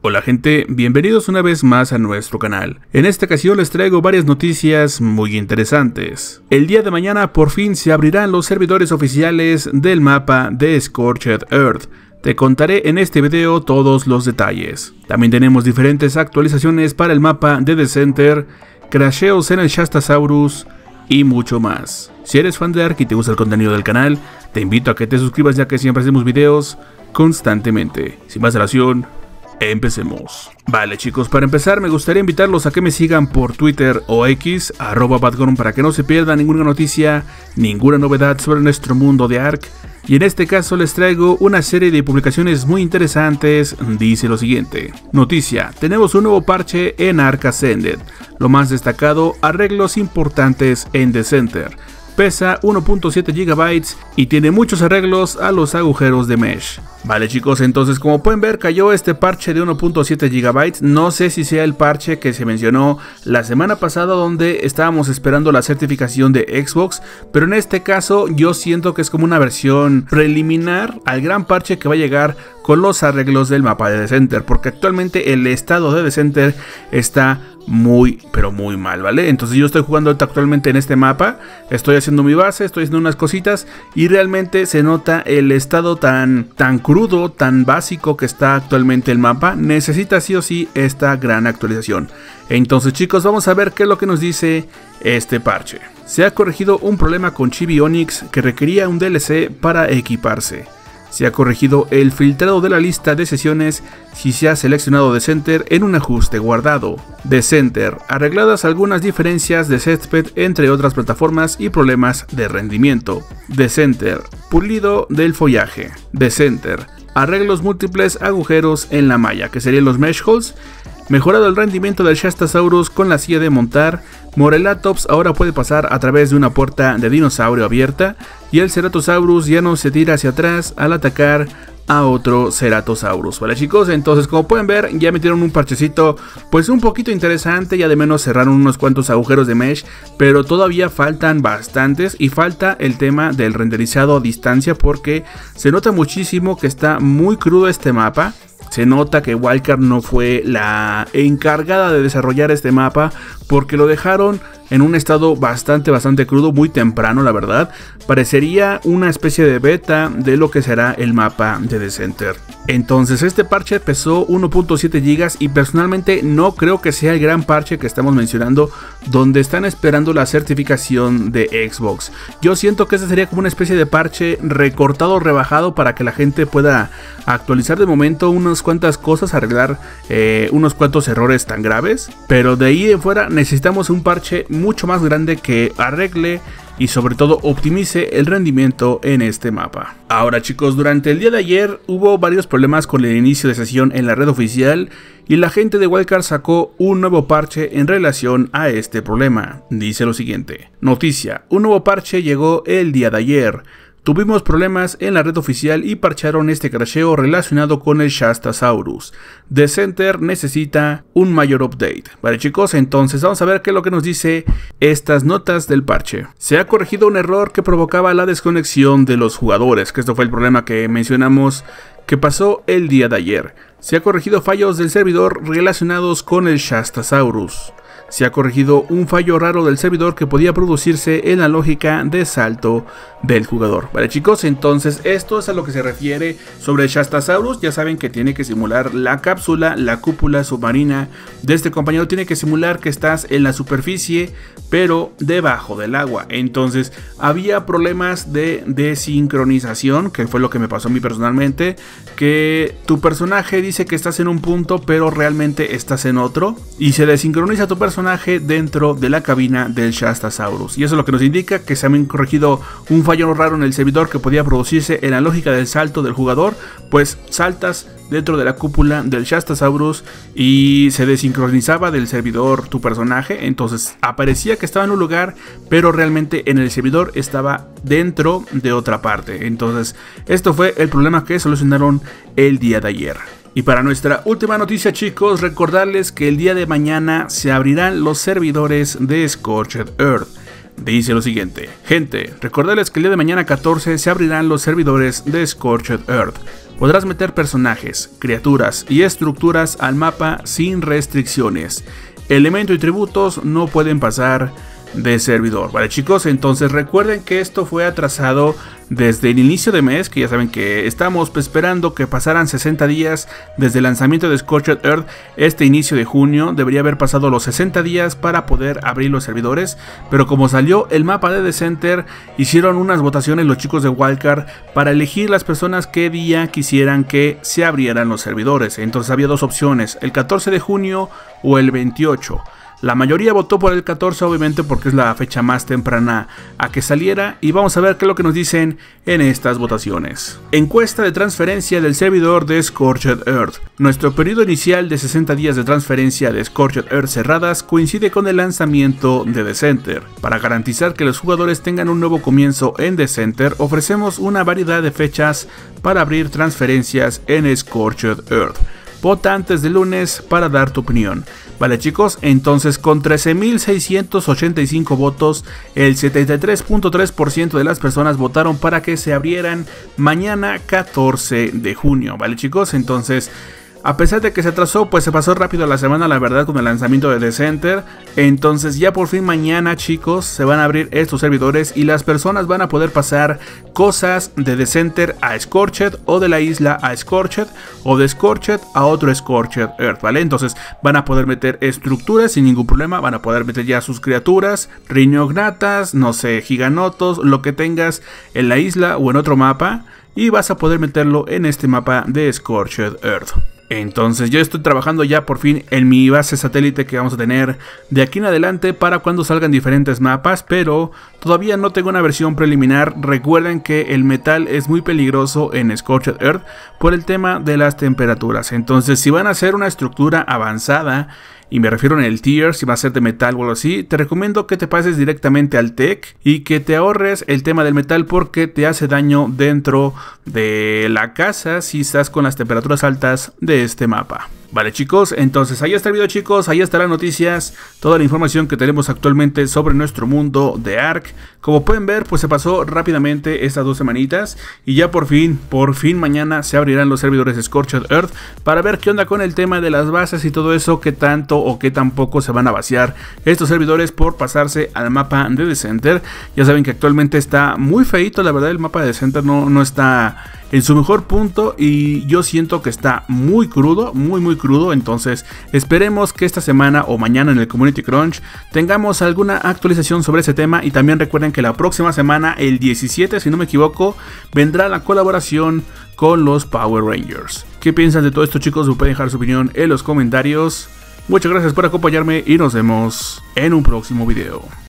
Hola gente, bienvenidos una vez más a nuestro canal. En esta ocasión les traigo varias noticias muy interesantes. El día de mañana por fin se abrirán los servidores oficiales del mapa de Scorched Earth. Te contaré en este video todos los detalles. También tenemos diferentes actualizaciones para el mapa de The Center, crasheos en el Shastasaurus y mucho más. Si eres fan de Ark y te gusta el contenido del canal, te invito a que te suscribas ya que siempre hacemos videos constantemente. Sin más dilación, empecemos. Vale chicos, para empezar me gustaría invitarlos a que me sigan por Twitter o X, @badgoron, para que no se pierda ninguna noticia, ninguna novedad sobre nuestro mundo de Ark. Y en este caso les traigo una serie de publicaciones muy interesantes. Dice lo siguiente: noticia, tenemos un nuevo parche en Ark Ascended. Lo más destacado, arreglos importantes en The Center. Pesa 1.7 GB y tiene muchos arreglos a los agujeros de mesh. Vale chicos, entonces como pueden ver cayó este parche de 1.7 GB. No sé si sea el parche que se mencionó la semana pasada donde estábamos esperando la certificación de Xbox, pero en este caso yo siento que es como una versión preliminar al gran parche que va a llegar con los arreglos del mapa de The Center, porque actualmente el estado de The Center está muy pero muy mal, ¿vale? Entonces yo estoy jugando actualmente en este mapa, estoy haciendo mi base, estoy haciendo unas cositas y realmente se nota el estado tan crudo, tan básico que está actualmente el mapa. Necesita sí o sí esta gran actualización. Entonces chicos, vamos a ver qué es lo que nos dice este parche. Se ha corregido un problema con Chibi Onyx que requería un DLC para equiparse. Se ha corregido el filtrado de la lista de sesiones si se ha seleccionado The Center en un ajuste guardado. The Center, arregladas algunas diferencias de setsped entre otras plataformas y problemas de rendimiento. The Center, pulido del follaje. The Center, arreglos múltiples agujeros en la malla, que serían los mesh holes. Mejorado el rendimiento del Shastasaurus con la silla de montar. Morelatops ahora puede pasar a través de una puerta de dinosaurio abierta y el Ceratosaurus ya no se tira hacia atrás al atacar a otro Ceratosaurus. Vale chicos, entonces como pueden ver ya metieron un parchecito pues un poquito interesante, ya de menos cerraron unos cuantos agujeros de mesh, pero todavía faltan bastantes y falta el tema del renderizado a distancia porque se nota muchísimo que está muy crudo este mapa. Se nota que Wildcard no fue la encargada de desarrollar este mapa porque lo dejaron en un estado bastante crudo, muy temprano la verdad. Parecería una especie de beta de lo que será el mapa de The Center. Entonces este parche pesó 1.7 GB y personalmente no creo que sea el gran parche que estamos mencionando donde están esperando la certificación de Xbox. Yo siento que este sería como una especie de parche recortado, rebajado para que la gente pueda actualizar de momento unas cuantas cosas, arreglar unos cuantos errores tan graves, pero de ahí en fuera necesitamos un parche mucho más grande que arregle y sobre todo optimice el rendimiento en este mapa. Ahora chicos, durante el día de ayer hubo varios problemas con el inicio de sesión en la red oficial y la gente de Wildcard sacó un nuevo parche en relación a este problema. Dice lo siguiente: noticia, un nuevo parche llegó el día de ayer. Tuvimos problemas en la red oficial y parcharon este crasheo relacionado con el Shastasaurus. The Center necesita un mayor update. Vale chicos, entonces vamos a ver qué es lo que nos dice estas notas del parche. Se ha corregido un error que provocaba la desconexión de los jugadores, que esto fue el problema que mencionamos que pasó el día de ayer. Se ha corregido fallos del servidor relacionados con el Shastasaurus. Se ha corregido un fallo raro del servidor que podía producirse en la lógica de salto del jugador. Vale chicos, entonces esto es a lo que se refiere sobre el Shastasaurus. Ya saben que tiene que simular la cápsula, la cúpula submarina de este compañero. Tiene que simular que estás en la superficie pero debajo del agua. Entonces había problemas de desincronización, que fue lo que me pasó a mí personalmente, que tu personaje dice que estás en un punto pero realmente estás en otro y se desincroniza tu personaje dentro de la cabina del Shastasaurus, y eso es lo que nos indica que se ha corregido un fallo raro en el servidor que podía producirse en la lógica del salto del jugador. Pues saltas dentro de la cúpula del Shastasaurus y se desincronizaba del servidor tu personaje, entonces aparecía que estaba en un lugar pero realmente en el servidor estaba dentro de otra parte. Entonces esto fue el problema que solucionaron el día de ayer. Y para nuestra última noticia chicos, recordarles que el día de mañana se abrirán los servidores de Scorched Earth. Dice lo siguiente: gente, recordarles que el día de mañana 14 se abrirán los servidores de Scorched Earth. Podrás meter personajes, criaturas y estructuras al mapa sin restricciones. Elementos y tributos no pueden pasar de servidor, vale chicos. Entonces recuerden que esto fue atrasado desde el inicio de mes, que ya saben que estamos esperando que pasaran 60 días desde el lanzamiento de Scorched Earth. Este inicio de junio debería haber pasado los 60 días para poder abrir los servidores, pero como salió el mapa de Decenter, hicieron unas votaciones los chicos de Wildcard para elegir las personas que día quisieran que se abrieran los servidores. Entonces había dos opciones, el 14 de junio o el 28. La mayoría votó por el 14, obviamente porque es la fecha más temprana a que saliera, y vamos a ver qué es lo que nos dicen en estas votaciones. Encuesta de transferencia del servidor de Scorched Earth. Nuestro periodo inicial de 60 días de transferencia de Scorched Earth cerradas coincide con el lanzamiento de Decenter. Para garantizar que los jugadores tengan un nuevo comienzo en Decenter, ofrecemos una variedad de fechas para abrir transferencias en Scorched Earth. Vota antes del lunes para dar tu opinión. Vale chicos, entonces con 13.685 votos, el 73.3% de las personas votaron para que se abrieran mañana 14 de junio. Vale chicos, entonces a pesar de que se atrasó, pues se pasó rápido la semana, la verdad, con el lanzamiento de Decenter. Entonces ya por fin mañana, chicos, se van a abrir estos servidores y las personas van a poder pasar cosas de Decenter a Scorched, o de la isla a Scorched, o de Scorched a otro Scorched Earth, ¿vale? Entonces van a poder meter estructuras sin ningún problema, van a poder meter ya sus criaturas, riñognatas, no sé, giganotos, lo que tengas en la isla o en otro mapa, y vas a poder meterlo en este mapa de Scorched Earth. Entonces yo estoy trabajando ya por fin en mi base satélite que vamos a tener de aquí en adelante para cuando salgan diferentes mapas, pero todavía no tengo una versión preliminar. Recuerden que el metal es muy peligroso en Scorched Earth por el tema de las temperaturas. Entonces si van a hacer una estructura avanzada, y me refiero en el tier, si va a ser de metal o algo así, te recomiendo que te pases directamente al tech y que te ahorres el tema del metal porque te hace daño dentro de la casa si estás con las temperaturas altas de este mapa. Vale chicos, entonces ahí está el video chicos, ahí están las noticias, toda la información que tenemos actualmente sobre nuestro mundo de Ark. Como pueden ver, pues se pasó rápidamente estas 2 semanitas y ya por fin mañana se abrirán los servidores de Scorched Earth para ver qué onda con el tema de las bases y todo eso, qué tanto o qué tan poco se van a vaciar estos servidores por pasarse al mapa de Decenter. Ya saben que actualmente está muy feito, la verdad el mapa de Decenter no está en su mejor punto y yo siento que está muy crudo, muy crudo. Entonces esperemos que esta semana o mañana en el Community Crunch tengamos alguna actualización sobre ese tema, y también recuerden que la próxima semana, el 17 si no me equivoco, vendrá la colaboración con los Power Rangers. ¿Qué piensan de todo esto chicos? Me pueden dejar su opinión en los comentarios. Muchas gracias por acompañarme y nos vemos en un próximo video.